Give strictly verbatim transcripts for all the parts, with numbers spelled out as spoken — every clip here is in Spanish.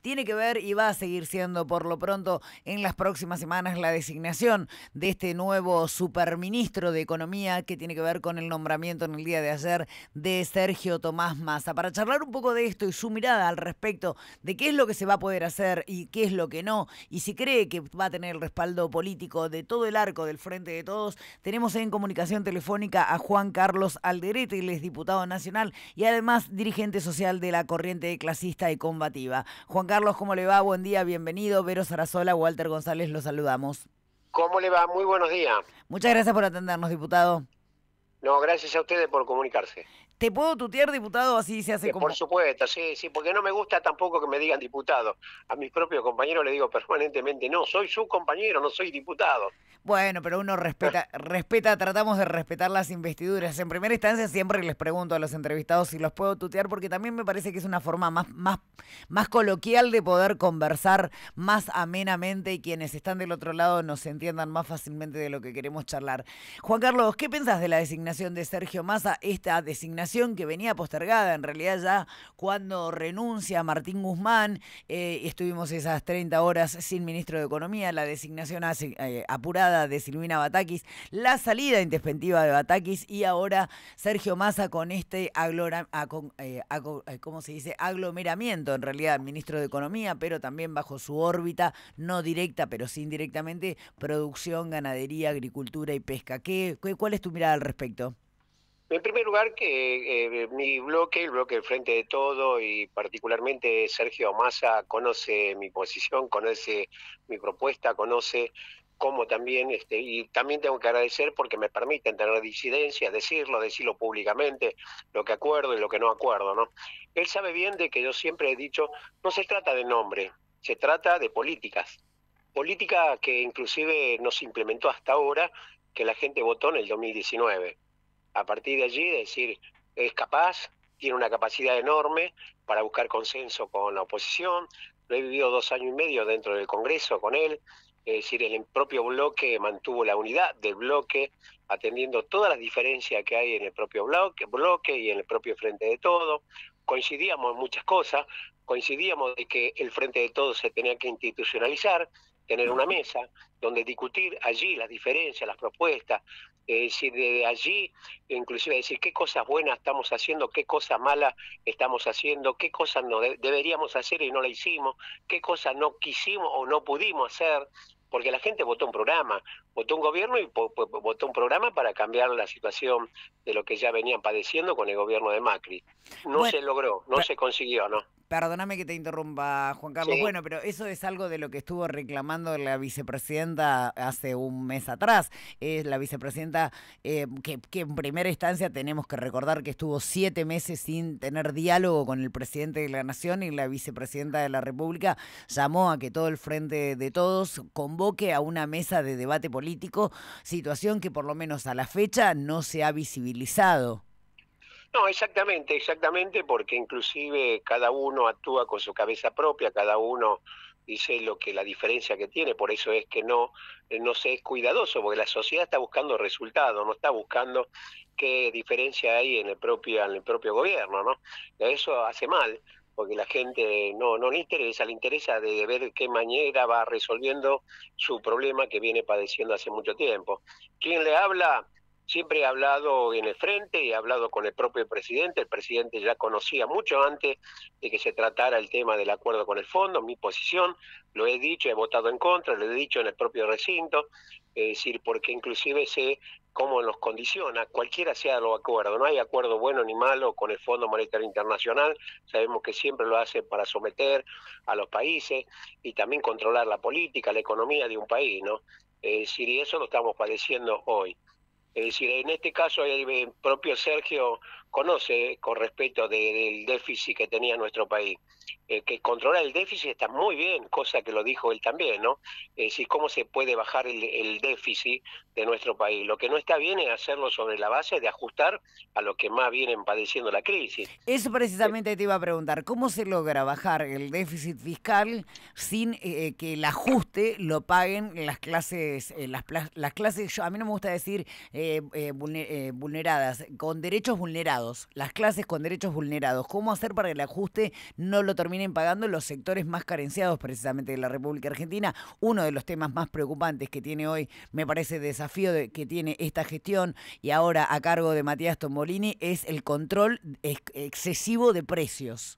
tiene que ver y va a seguir siendo por lo pronto en las próximas semanas la designación de este nuevo superministro de Economía que tiene que ver con el nombramiento en el día de ayer de Sergio Tomás Massa. Para charlar un poco de esto y su mirada al respecto de qué es lo que se va a poder hacer y qué es lo que no, y si cree que va a tener el respaldo político de todo el arco del Frente de Todos, tenemos en comunicación telefónica a Juan Carlos Alderete, él es diputado nacional y además dirigente social de la corriente clasista y combativa. Juan Carlos, ¿cómo le va? Buen día, bienvenido. Vero Sarasola, Walter González, los saludamos. ¿Cómo le va? Muy buenos días. Muchas gracias por atendernos, diputado. No, gracias a ustedes por comunicarse. ¿Te puedo tutear, diputado? Así se hace Eh, como... Por supuesto, sí, sí, porque no me gusta tampoco que me digan diputado. A mis propios compañeros le digo permanentemente, no, soy su compañero, no soy diputado. Bueno, pero uno respeta, respeta, tratamos de respetar las investiduras. En primera instancia siempre les pregunto a los entrevistados si los puedo tutear, porque también me parece que es una forma más, más, más coloquial de poder conversar más amenamente y quienes están del otro lado nos entiendan más fácilmente de lo que queremos charlar. Juan Carlos, ¿qué pensás de la designación de Sergio Massa? Esta designación que venía postergada en realidad ya cuando renuncia Martín Guzmán, eh, estuvimos esas treinta horas sin ministro de Economía, la designación hace, eh, apurada de Silvina Batakis, la salida intempestiva de Batakis y ahora Sergio Massa con este aglora, a, eh, a, ¿cómo se dice? aglomeramiento, en realidad ministro de Economía, pero también bajo su órbita, no directa, pero sí indirectamente, producción, ganadería, agricultura y pesca. ¿Qué, qué, ¿Cuál es tu mirada al respecto? En primer lugar, que eh, mi bloque, el bloque del Frente de Todo y particularmente Sergio Massa conoce mi posición, conoce mi propuesta, conoce cómo también, este, y también tengo que agradecer porque me permiten tener disidencia, decirlo, decirlo públicamente, lo que acuerdo y lo que no acuerdo, ¿no? Él sabe bien de que yo siempre he dicho, no se trata de nombre, se trata de políticas. Política que inclusive no se implementó hasta ahora, que la gente votó en el dos mil diecinueve. A partir de allí, decir, es capaz, tiene una capacidad enorme para buscar consenso con la oposición. Lo he vivido dos años y medio dentro del Congreso con él. Es decir, el propio bloque mantuvo la unidad del bloque, atendiendo todas las diferencias que hay en el propio bloque, bloque y en el propio Frente de Todo. Coincidíamos en muchas cosas, coincidíamos de que el Frente de Todo se tenía que institucionalizar, tener una mesa donde discutir allí las diferencias, las propuestas, es decir, de allí inclusive decir qué cosas buenas estamos haciendo, qué cosas malas estamos haciendo, qué cosas no de- deberíamos hacer y no la hicimos, qué cosas no quisimos o no pudimos hacer, porque la gente votó un programa, votó un gobierno y po- po- votó un programa para cambiar la situación de lo que ya venían padeciendo con el gobierno de Macri. No Bueno, se logró, no se consiguió, ¿no? perdóname que te interrumpa, Juan Carlos. Sí. Bueno, pero eso es algo de lo que estuvo reclamando la vicepresidenta hace un mes atrás. Es la vicepresidenta eh, que, que en primera instancia tenemos que recordar que estuvo siete meses sin tener diálogo con el presidente de la Nación, y la vicepresidenta de la República llamó a que todo el Frente de Todos convoque a una mesa de debate político, situación que por lo menos a la fecha no se ha visibilizado. No, exactamente, exactamente, porque inclusive cada uno actúa con su cabeza propia, cada uno dice lo que la diferencia que tiene, por eso es que no, eh, no se es cuidadoso, porque la sociedad está buscando resultados, no está buscando qué diferencia hay en el propio, en el propio gobierno, ¿no? Eso hace mal, porque la gente no, no le interesa, le interesa de, de ver de qué manera va resolviendo su problema que viene padeciendo hace mucho tiempo. ¿Quién le habla? Siempre he hablado en el frente y he hablado con el propio presidente. El presidente ya conocía mucho antes de que se tratara el tema del acuerdo con el fondo, mi posición, lo he dicho, he votado en contra, lo he dicho en el propio recinto, es decir, porque inclusive sé cómo nos condiciona, cualquiera sea los acuerdos, no hay acuerdo bueno ni malo con el Fondo Monetario Internacional, sabemos que siempre lo hace para someter a los países y también controlar la política, la economía de un país, ¿no? Es decir, y eso lo estamos padeciendo hoy. Es decir, en este caso el propio Sergio conoce con respecto de, del déficit que tenía nuestro país. Eh, que controlar el déficit está muy bien, cosa que lo dijo él también, ¿no? Es decir, cómo se puede bajar el, el déficit de nuestro país. Lo que no está bien es hacerlo sobre la base de ajustar a lo que más vienen padeciendo la crisis. Eso precisamente te iba a preguntar, ¿cómo se logra bajar el déficit fiscal sin eh, que el ajuste lo paguen las clases, eh, las, las clases, yo, a mí no me gusta decir eh, eh, vulner, eh, vulneradas, con derechos vulnerados? vulnerados, las clases con derechos vulnerados. ¿Cómo hacer para que el ajuste no lo terminen pagando los sectores más carenciados precisamente de la República Argentina? Uno de los temas más preocupantes que tiene hoy, me parece, desafío de, que tiene esta gestión y ahora a cargo de Matías Tombolini, es el control ex excesivo de precios.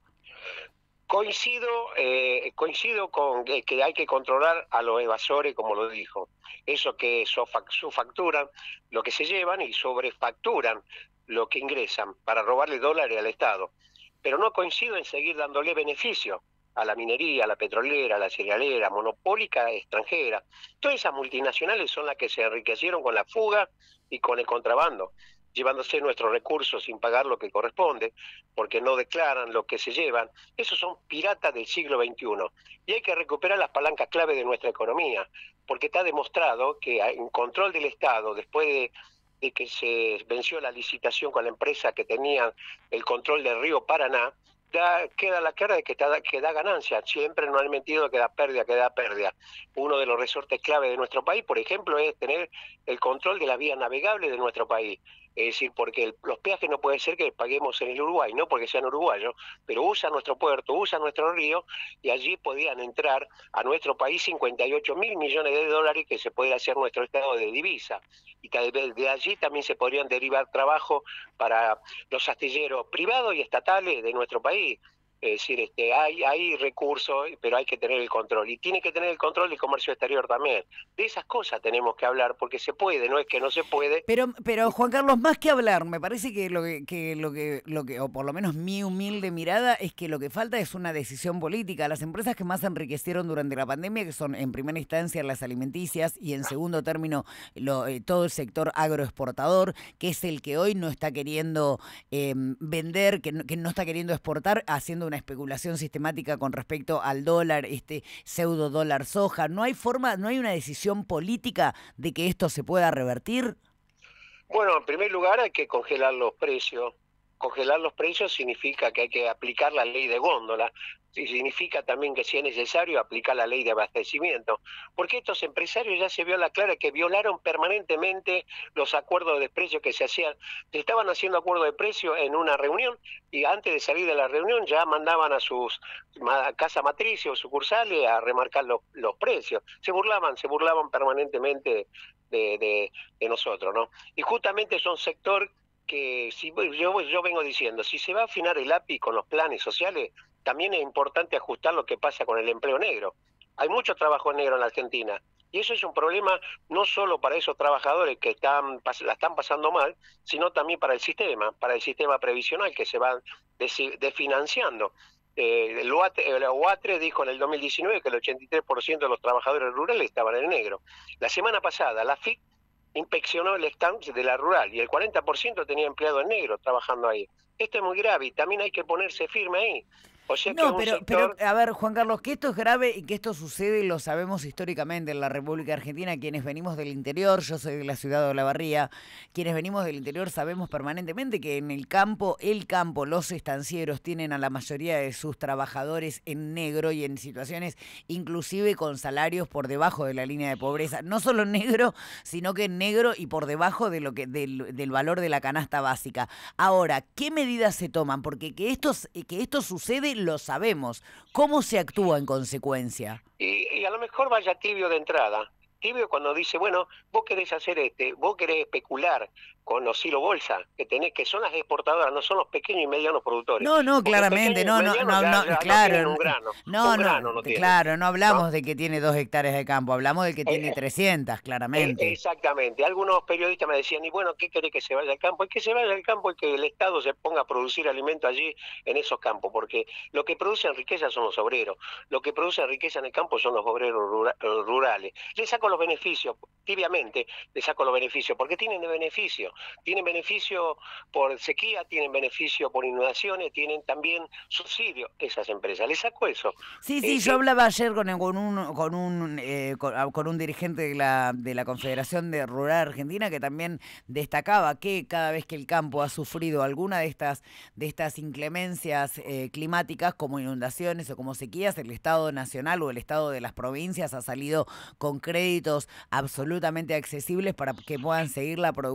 Coincido, eh, coincido con que, que hay que controlar a los evasores, como lo dijo. Eso que subfacturan lo que se llevan y sobrefacturan lo que ingresan para robarle dólares al Estado. Pero no coincido en seguir dándole beneficio a la minería, a la petrolera, a la cerealera, monopólica extranjera. Todas esas multinacionales son las que se enriquecieron con la fuga y con el contrabando, llevándose nuestros recursos sin pagar lo que corresponde, porque no declaran lo que se llevan. Esos son piratas del siglo veintiuno. Y hay que recuperar las palancas clave de nuestra economía, porque está demostrado que en control del Estado, después de, de que se venció la licitación con la empresa que tenía el control del río Paraná, Da, queda la cara de que, da, que da ganancia. Siempre nos han mentido que da pérdida, que da pérdida. Uno de los resortes clave de nuestro país, por ejemplo, es tener el control de las vías navegables de nuestro país. Es decir, porque el, los peajes no puede ser que paguemos en el Uruguay, no porque sean uruguayos, pero usan nuestro puerto, usan nuestro río, y allí podían entrar a nuestro país cincuenta y ocho mil millones de dólares que se puede hacer nuestro estado de divisa. Y de, de allí también se podrían derivar trabajo para los astilleros privados y estatales de nuestro país. Es decir, este, hay, hay recursos, pero hay que tener el control. Y tiene que tener el control el comercio exterior también. De esas cosas tenemos que hablar, porque se puede, no es que no se puede. Pero, pero Juan Carlos, más que hablar, me parece que lo que, que lo que, lo que, o por lo menos mi humilde mirada, es que lo que falta es una decisión política. Las empresas que más se enriquecieron durante la pandemia, que son en primera instancia las alimenticias y en segundo término lo, eh, todo el sector agroexportador, que es el que hoy no está queriendo eh, vender, que no, que no está queriendo exportar, haciendo una especulación sistemática con respecto al dólar, este pseudo dólar soja. ¿No hay forma, no hay una decisión política de que esto se pueda revertir? Bueno, en primer lugar hay que congelar los precios. Congelar los precios significa que hay que aplicar la ley de góndola, y significa también que si es necesario aplicar la ley de abastecimiento, porque estos empresarios ya se vio a la clara que violaron permanentemente los acuerdos de precio que se hacían. Estaban haciendo acuerdos de precio en una reunión y antes de salir de la reunión ya mandaban a sus casas matrices o sucursales a remarcar los, los precios. Se burlaban, se burlaban permanentemente de, de, de nosotros, ¿no? Y justamente son sector que si yo, yo vengo diciendo, si se va a afinar el A P I con los planes sociales, también es importante ajustar lo que pasa con el empleo negro. Hay mucho trabajo negro en la Argentina y eso es un problema no solo para esos trabajadores que están la están pasando mal, sino también para el sistema, para el sistema previsional que se va desfinanciando. Eh, el OATRE dijo en el dos mil diecinueve que el ochenta y tres por ciento de los trabajadores rurales estaban en negro. La semana pasada la F I C inspeccionó el stand de la rural y el cuarenta por ciento tenía empleado en negro trabajando ahí. Esto es muy grave y también hay que ponerse firme ahí. O sea no, que pero, sector... pero, a ver, Juan Carlos, que esto es grave y que esto sucede, lo sabemos históricamente en la República Argentina, quienes venimos del interior, yo soy de la ciudad de Olavarría, quienes venimos del interior sabemos permanentemente que en el campo, el campo, los estancieros tienen a la mayoría de sus trabajadores en negro y en situaciones inclusive con salarios por debajo de la línea de pobreza, no solo en negro, sino que en negro y por debajo de lo que del, del valor de la canasta básica. Ahora, ¿qué medidas se toman? Porque que esto, que esto sucede lo sabemos. ¿Cómo se actúa en consecuencia? Y, y a lo mejor vaya tibio de entrada. Tibio cuando dice, bueno, vos querés hacer este, vos querés especular con los silo bolsa, que tenés, que son las exportadoras, no son los pequeños y medianos productores. No, no, claramente, no, no, no, no, ya, claro, no, un grano, no, un grano no, no claro, no hablamos ¿no? de que tiene dos hectáreas de campo, hablamos del que eh, tiene trescientas, claramente. Eh, exactamente, algunos periodistas me decían, y bueno, ¿qué querés que se vaya al campo? Es que se vaya al campo y que el Estado se ponga a producir alimento allí en esos campos, porque lo que producen riqueza son los obreros, lo que producen riqueza en el campo son los obreros rura, rurales. Le saco los beneficios, tibiamente le saco los beneficios, porque tienen de beneficio. Tienen beneficio por sequía, tienen beneficio por inundaciones, tienen también subsidio esas empresas. ¿Les saco eso? Sí, sí, eh, yo hablaba ayer con, con un con un eh, con, con un dirigente de la de la Confederación de Rural Argentina que también destacaba que cada vez que el campo ha sufrido alguna de estas de estas inclemencias eh, climáticas como inundaciones o como sequías, el Estado Nacional o el Estado de las provincias ha salido con créditos absolutamente accesibles para que puedan seguir la producción.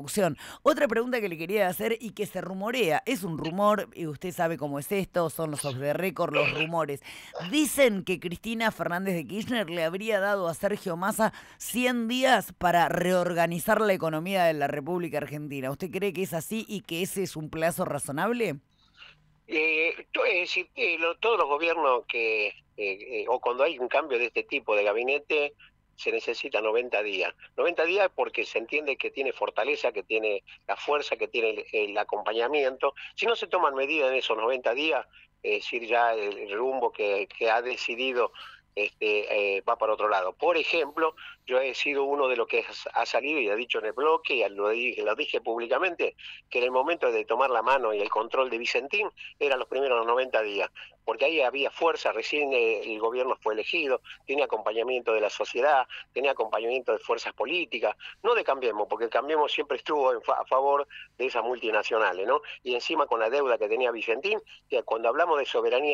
Otra pregunta que le quería hacer y que se rumorea, es un rumor, y usted sabe cómo es esto, son los off the record, los rumores. Dicen que Cristina Fernández de Kirchner le habría dado a Sergio Massa cien días para reorganizar la economía de la República Argentina. ¿Usted cree que es así y que ese es un plazo razonable? Eh, to- es decir, eh, lo- todos los gobiernos que, eh, eh, o cuando hay un cambio de este tipo de gabinete, se necesita noventa días. noventa días porque se entiende que tiene fortaleza, que tiene la fuerza, que tiene el, el acompañamiento. Si no se toman medidas en esos noventa días, es decir, ya el, el rumbo que, que ha decidido este, eh, va para otro lado. Por ejemplo, yo he sido uno de los que ha salido y ha dicho en el bloque, y lo dije, lo dije públicamente, que en el momento de tomar la mano y el control de Vicentín eran los primeros noventa días, porque ahí había fuerza, recién el gobierno fue elegido, tenía acompañamiento de la sociedad, tenía acompañamiento de fuerzas políticas, no de Cambiemos, porque Cambiemos siempre estuvo en fa a favor de esas multinacionales, ¿no? Y encima con la deuda que tenía Vicentín, que cuando hablamos de soberanía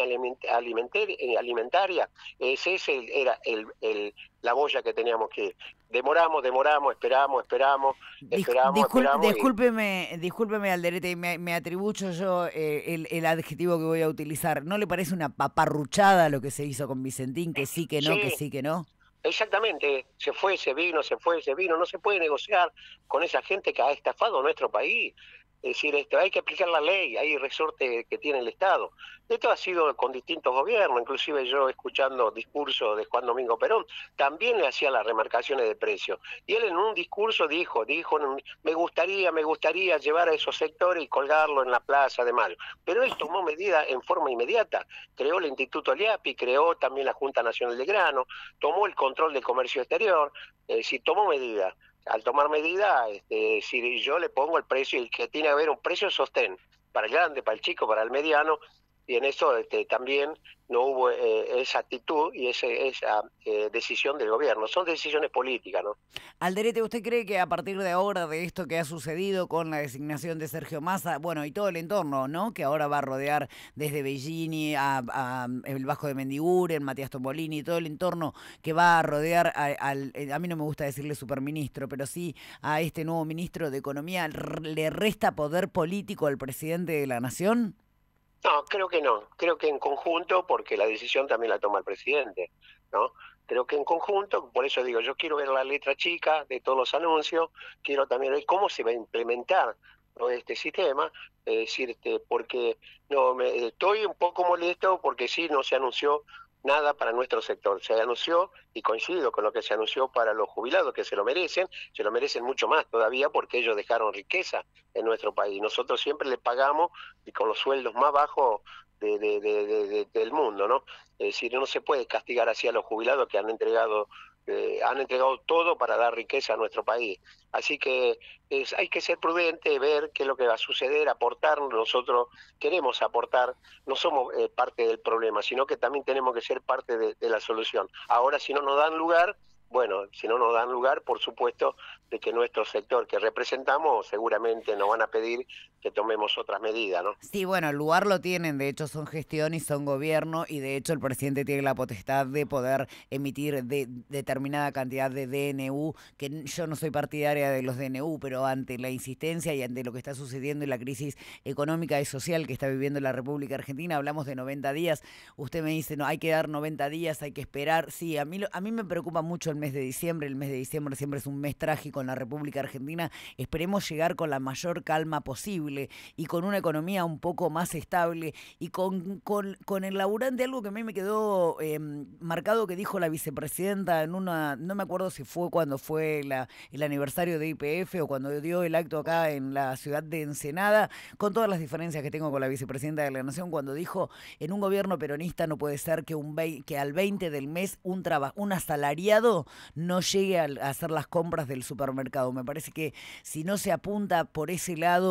alimentaria, ese era el, el, la boya que teníamos que ir. Demoramos, demoramos, esperamos, esperamos, Dis- esperamos, discul- esperamos y... discúlpeme, discúlpeme, Alderete, me, me atribuyo yo eh, el, el adjetivo que voy a utilizar. ¿No le parece una paparruchada lo que se hizo con Vicentín? Que sí, que no, que Sí, sí, que no. exactamente, se fue, se vino, se fue, se vino, no se puede negociar con esa gente que ha estafado a nuestro país. Es decir, esto, hay que aplicar la ley, hay resorte que tiene el Estado. Esto ha sido con distintos gobiernos, inclusive yo escuchando discursos de Juan Domingo Perón, también le hacía las remarcaciones de precios. Y él en un discurso dijo, dijo, me gustaría, me gustaría llevar a esos sectores y colgarlo en la Plaza de Mayo. Pero él tomó medidas en forma inmediata, creó el Instituto Liapi, creó también la Junta Nacional de Grano, tomó el control del comercio exterior, es decir, tomó medidas. Al tomar medidas, este, si yo le pongo el precio, y que tiene que haber un precio sostén para el grande, para el chico, para el mediano, y en eso este, también no hubo eh, esa actitud y ese, esa eh, decisión del gobierno. Son decisiones políticas, ¿no? Alderete, ¿usted cree que a partir de ahora, de esto que ha sucedido con la designación de Sergio Massa, bueno, y todo el entorno, ¿no? Que ahora va a rodear desde Bellini a, a el Vasco de Mendiguren, Matías Tombolini, todo el entorno que va a rodear a, al, a mí no me gusta decirle superministro, pero sí a este nuevo ministro de Economía, ¿le resta poder político al presidente de la Nación? No, creo que no. Creo que en conjunto, porque la decisión también la toma el presidente, ¿no? Creo que en conjunto, por eso digo, yo quiero ver la letra chica de todos los anuncios, quiero también ver cómo se va a implementar, ¿no?, este sistema, es decir, este, porque no me, estoy un poco molesto porque sí no se anunció nada para nuestro sector. Se anunció, y coincido con lo que se anunció para los jubilados, que se lo merecen, se lo merecen mucho más todavía porque ellos dejaron riqueza en nuestro país. Nosotros siempre le pagamos y con los sueldos más bajos de, de, de, de, de, del mundo, ¿no? Es decir, no se puede castigar así a los jubilados que han entregado eh, han entregado todo para dar riqueza a nuestro país. Así que es, hay que ser prudente, ver qué es lo que va a suceder, aportar. Nosotros queremos aportar, no somos eh, parte del problema, sino que también tenemos que ser parte de, de la solución. Ahora, si no nos dan lugar, bueno, si no nos dan lugar, por supuesto, de que nuestro sector que representamos seguramente nos van a pedir que tomemos otras medidas, ¿no? Sí, bueno, el lugar lo tienen, de hecho son gestión y son gobierno, y de hecho el presidente tiene la potestad de poder emitir de, determinada cantidad de D N U, que yo no soy partidaria de los D N U, pero ante la insistencia y ante lo que está sucediendo en la crisis económica y social que está viviendo la República Argentina, hablamos de noventa días, usted me dice, no, hay que dar noventa días, hay que esperar. Sí, a mí, a mí me preocupa mucho el mes de diciembre, el mes de diciembre siempre es un mes trágico en la República Argentina, esperemos llegar con la mayor calma posible y con una economía un poco más estable y con, con, con el laburante, algo que a mí me quedó eh, marcado que dijo la vicepresidenta en una, no me acuerdo si fue cuando fue la, el aniversario de I P F o cuando dio el acto acá en la ciudad de Ensenada, con todas las diferencias que tengo con la vicepresidenta de la Nación, cuando dijo, en un gobierno peronista no puede ser que, un que al veinte del mes un, traba, un asalariado no llegue a, a hacer las compras del supermercado. Me parece que si no se apunta por ese lado y con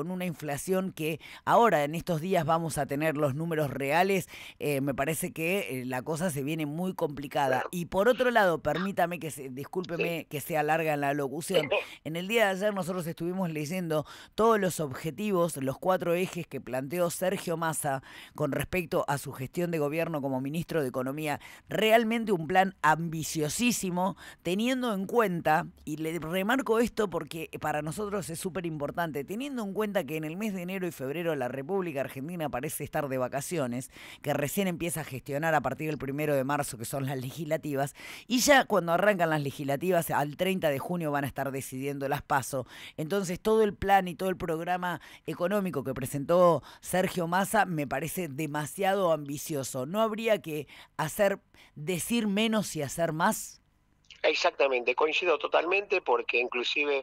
con una inflación que ahora en estos días vamos a tener los números reales, eh, me parece que eh, la cosa se viene muy complicada. Bueno, Y por otro lado, permítame que se, sí. discúlpeme que sea larga en la locución, en el día de ayer nosotros estuvimos leyendo todos los objetivos, los cuatro ejes que planteó Sergio Massa con respecto a su gestión de gobierno como ministro de Economía. Realmente un plan ambiciosísimo, teniendo en cuenta, y le remarco esto porque para nosotros es súper importante, teniendo en cuenta que en el mes de enero y febrero la República Argentina parece estar de vacaciones, que recién empieza a gestionar a partir del primero de marzo, que son las legislativas, y ya cuando arrancan las legislativas, al treinta de junio van a estar decidiendo las PASO. Entonces todo el plan y todo el programa económico que presentó Sergio Massa me parece demasiado ambicioso. ¿No habría que hacer, decir menos y hacer más? Exactamente, coincido totalmente porque inclusive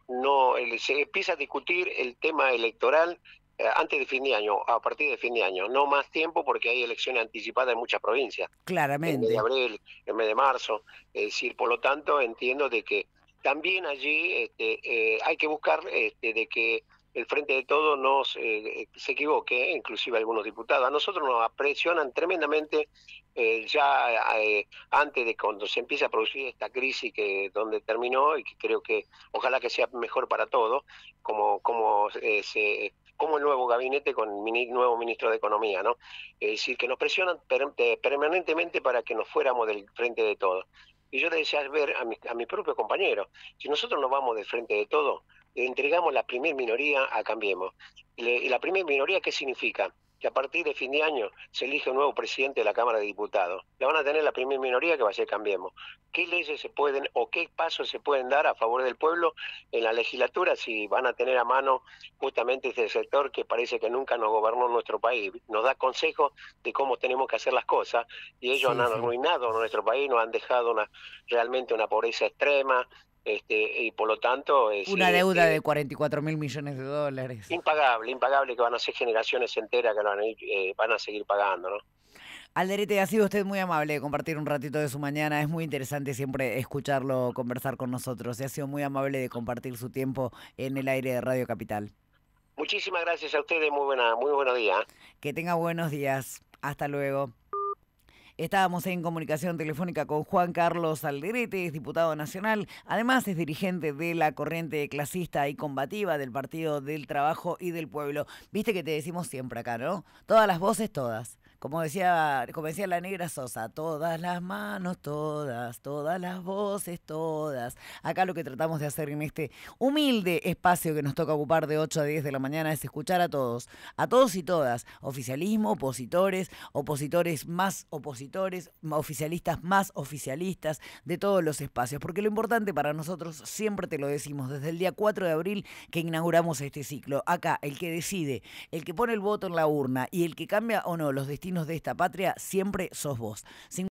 no el- se empieza a discutir el tema electoral eh, antes de fin de año, a partir de fin de año, no más tiempo porque hay elecciones anticipadas en muchas provincias, el mes de Claramente. abril, el mes de marzo, es decir, por lo tanto entiendo de que también allí este, eh, hay que buscar este, de que el Frente de Todos no se, eh, se equivoque, inclusive algunos diputados. A nosotros nos presionan tremendamente eh, ya eh, antes de cuando se empieza a producir esta crisis que donde terminó y que creo que ojalá que sea mejor para todos, como como eh, se como el nuevo gabinete con el mini, nuevo ministro de Economía, ¿no? Es decir, que nos presionan per, de, permanentemente para que nos fuéramos del Frente de Todos. Y yo le decía ver a mi, a mi propio compañero, si nosotros nos vamos del Frente de Todos, entregamos la primer minoría a Cambiemos. Y, le, y la primer minoría, ¿qué significa? Que a partir de fin de año se elige un nuevo presidente de la Cámara de Diputados. La van a tener la primera minoría que va a ser Cambiemos. ¿Qué leyes se pueden o qué pasos se pueden dar a favor del pueblo en la legislatura si van a tener a mano justamente este sector que parece que nunca nos gobernó nuestro país? Nos da consejos de cómo tenemos que hacer las cosas y ellos han Sí, sí. arruinado nuestro país, nos han dejado una realmente una pobreza extrema. Este, y por lo tanto, es Una decir, deuda de este, cuarenta y cuatro mil millones de dólares. impagable, impagable que van a ser generaciones enteras que van a, ir, eh, van a seguir pagando, ¿no? Alderete, ha sido usted muy amable de compartir un ratito de su mañana. Es muy interesante siempre escucharlo conversar con nosotros. Y ha sido muy amable de compartir su tiempo en el aire de Radio Capital. Muchísimas gracias a ustedes, muy buena, muy buenos días. Que tenga buenos días. Hasta luego. Estábamos en comunicación telefónica con Juan Carlos Alderete, es diputado nacional, además es dirigente de la corriente clasista y combativa del Partido del Trabajo y del Pueblo. Viste que te decimos siempre acá, ¿no? Todas las voces, todas. Como decía, como decía la negra Sosa, todas las manos, todas, todas las voces, todas. Acá lo que tratamos de hacer en este humilde espacio que nos toca ocupar de ocho a diez de la mañana es escuchar a todos, a todos y todas, oficialismo, opositores, opositores más opositores, oficialistas más oficialistas, de todos los espacios. Porque lo importante para nosotros, siempre te lo decimos, desde el día cuatro de abril que inauguramos este ciclo, acá el que decide, el que pone el voto en la urna y el que cambia o no los destinos de esta patria, siempre sos vos.